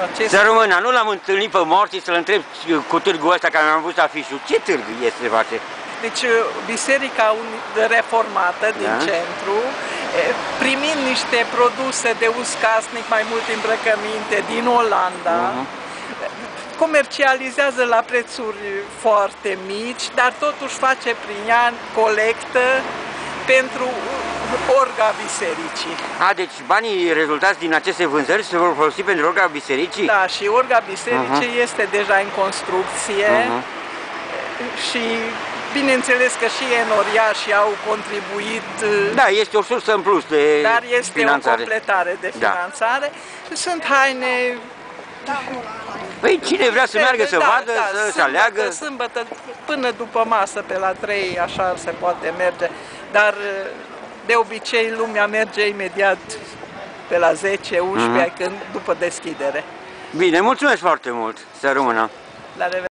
Să rămână, nu l-am întâlnit pe morții să-l întreb cu târgul ăsta care mi-am văzut afișul. Ce târg este, face? Deci Biserica Reformată din centru, primind niște produse de uz casnic, mai mult îmbrăcăminte din Olanda, comercializează la prețuri foarte mici, dar totuși face prin an colectă pentru orga bisericii. Deci banii rezultați din aceste vânzări se vor folosi pentru orga bisericii? Da, și orga bisericii este deja în construcție și bineînțeles că și enoriașii au contribuit. Da, este o sursă în plus de dar este finanțare. O completare de finanțare. Sunt haine. Păi cine vrea să meargă să vadă, să aleagă. Sâmbătă până după masă, pe la 3, așa se poate merge, dar de obicei lumea merge imediat pe la 10, 11, când după deschidere. Bine, mulțumesc foarte mult, să rămână. La revedere.